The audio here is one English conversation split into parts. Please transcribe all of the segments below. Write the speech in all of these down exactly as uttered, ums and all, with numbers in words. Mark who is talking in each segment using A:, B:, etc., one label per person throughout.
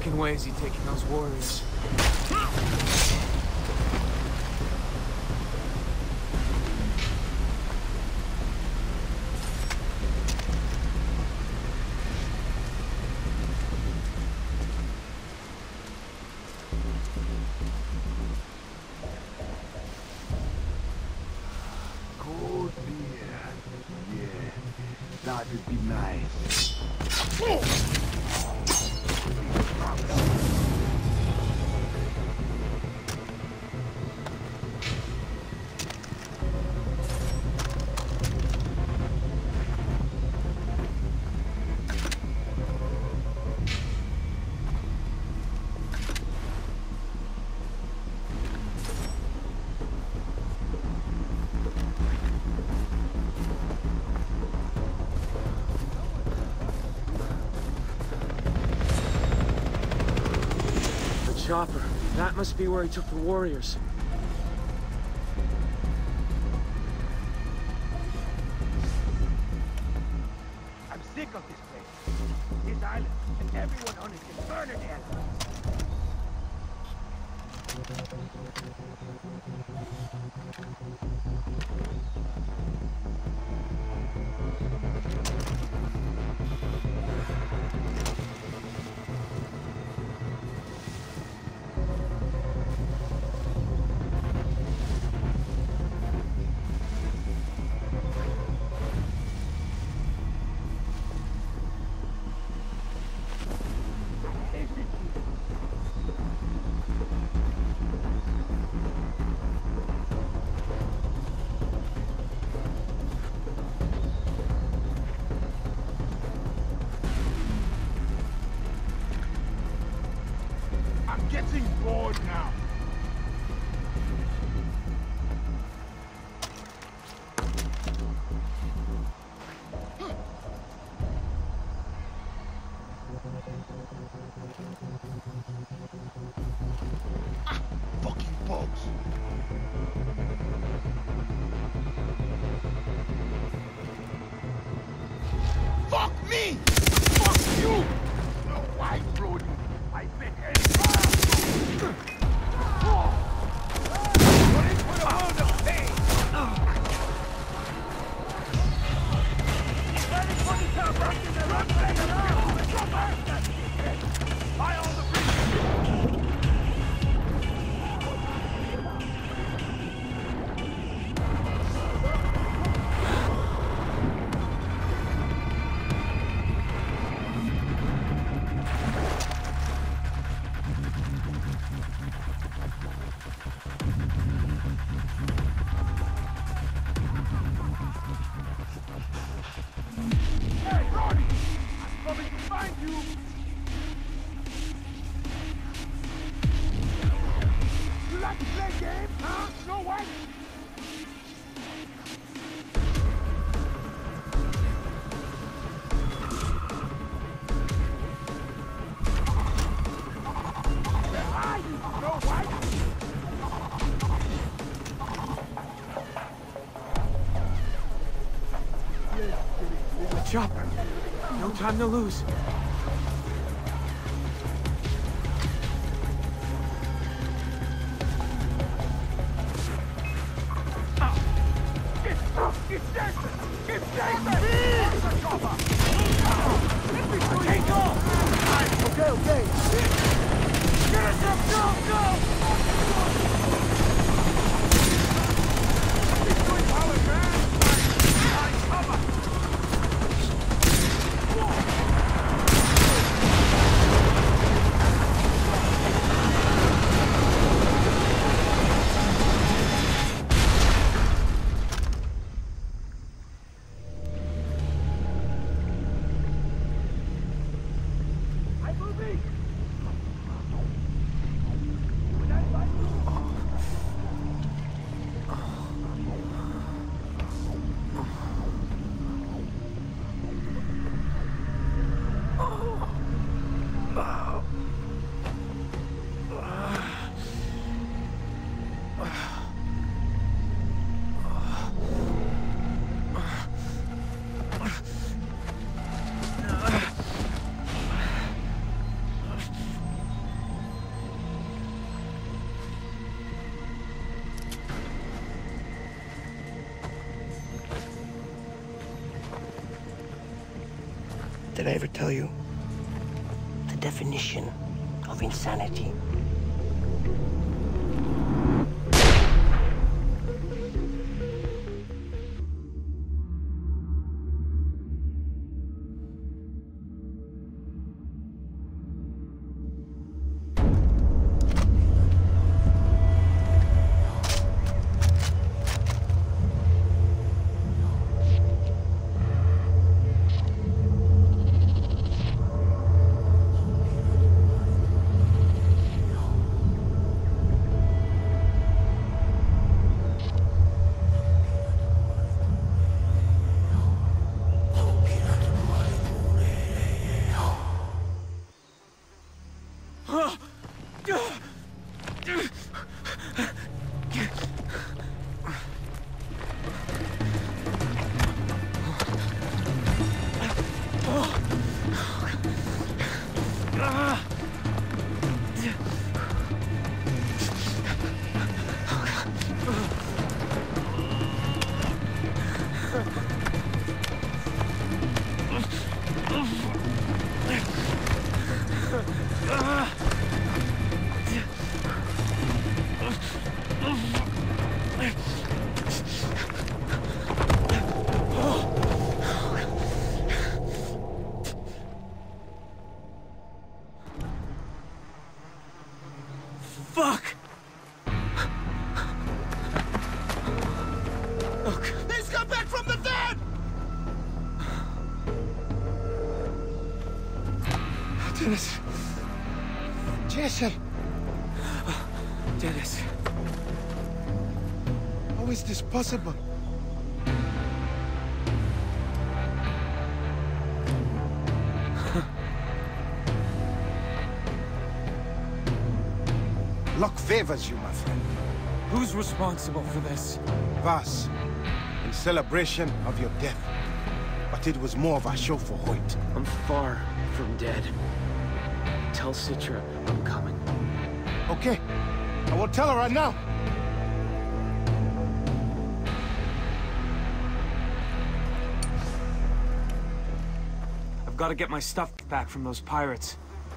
A: fucking way is he taking those warriors?
B: Cold beer. Yeah, that would be nice.
A: Chopper. That must be where he took the warriors.
C: I'm sick of this place. This island, and everyone on it is murdered animals. I'm getting bored now. Ah, fucking bugs. Fuck me! Fuck you! No white road. I bet any
A: Chopper. No time to lose.
C: It's Jason! It's Jason! Chopper! Take off! Okay, okay. Get us up! Go, go! He's doing power, man! Nice cover!
D: Did I ever tell you the definition of insanity?
A: Fuck!
C: He's come back from the dead!
A: Dennis.
C: Jason,
A: Dennis.
C: how is this possible? Luck favors you, my friend.
A: Who's responsible for this?
C: Vas, in celebration of your death. But it was more of a show for Hoyt.
A: I'm far from dead. Tell Citra I'm coming.
C: Okay, I will tell her right now.
A: I've got to get my stuff back from those pirates.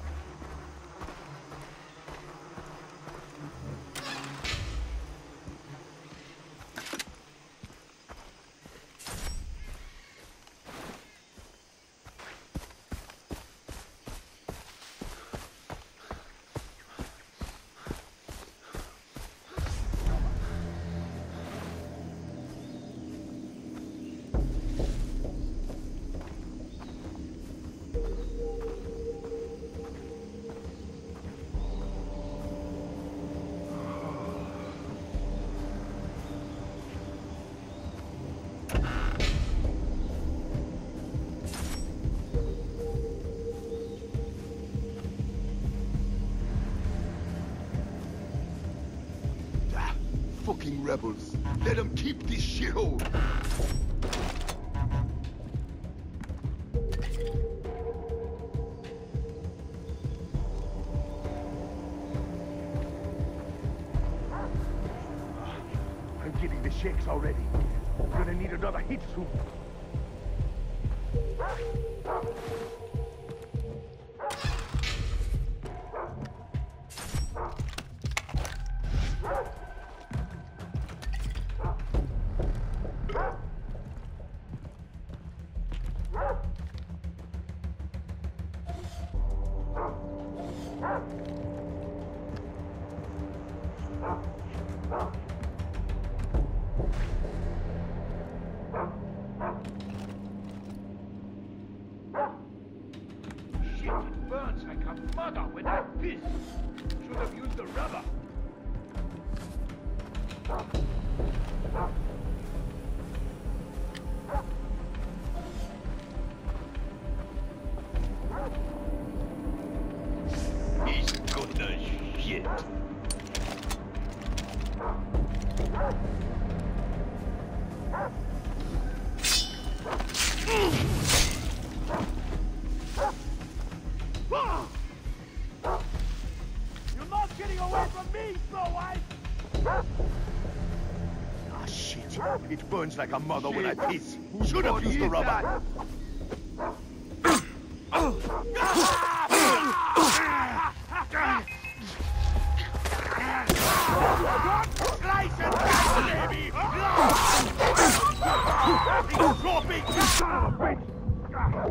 C: Fucking rebels. Let them keep this shithole. I'm getting the shakes already. I'm gonna need another hit soon. Shit, it burns like a mother when I piss. Should have used the rubber. He's gonna shit. You're not getting away from me, Snow White! Ah, shit. It burns like a mother when I piss. Should have used the rubber.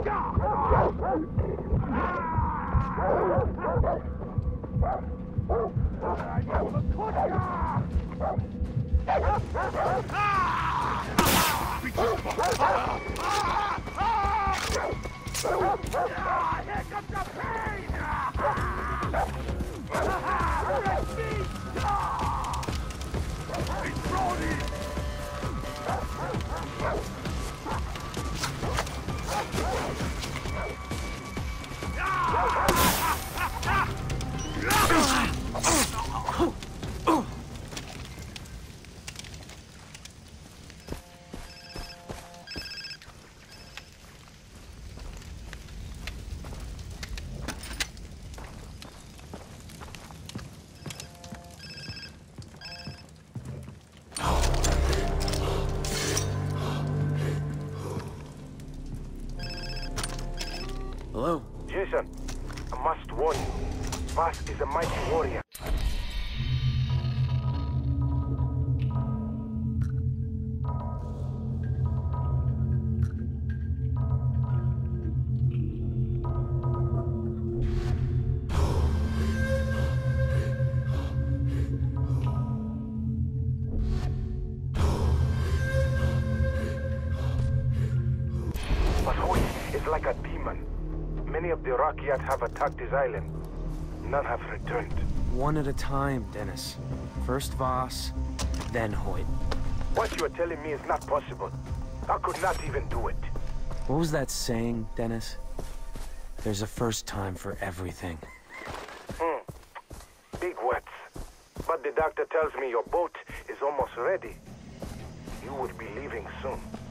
A: Hello?
C: Jason, I must warn you. Vaas is a mighty warrior. But Hoyt is like a demon. Many of the Rakyat have attacked his island. None have returned.
A: One at a time, Dennis. First Vaas, then Hoyt.
C: What you are telling me is not possible. I could not even do it.
A: What was that saying, Dennis? There's a first time for everything.
C: Hmm. Big words. But the doctor tells me your boat is almost ready. You will be leaving soon.